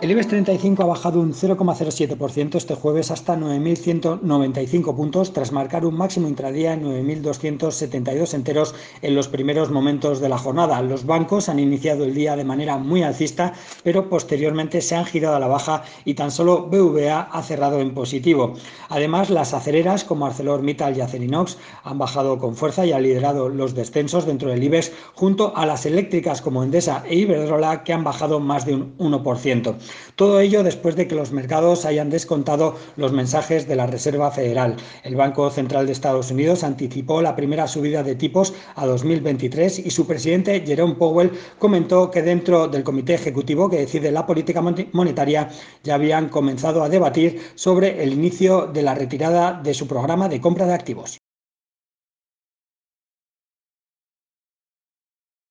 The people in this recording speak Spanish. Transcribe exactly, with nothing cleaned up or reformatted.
El IBEX treinta y cinco ha bajado un cero coma cero siete por ciento este jueves hasta nueve mil ciento noventa y cinco puntos, tras marcar un máximo intradía en nueve mil doscientos setenta y dos enteros en los primeros momentos de la jornada. Los bancos han iniciado el día de manera muy alcista, pero posteriormente se han girado a la baja y tan solo B V A ha cerrado en positivo. Además, las acereras como ArcelorMittal y Acerinox han bajado con fuerza y han liderado los descensos dentro del IBEX, junto a las eléctricas como Endesa e Iberdrola, que han bajado más de un uno por ciento. Todo ello después de que los mercados hayan descontado los mensajes de la Reserva Federal. El Banco Central de Estados Unidos anticipó la primera subida de tipos a dos mil veintitrés y su presidente Jerome Powell comentó que dentro del comité ejecutivo que decide la política monetaria ya habían comenzado a debatir sobre el inicio de la retirada de su programa de compra de activos.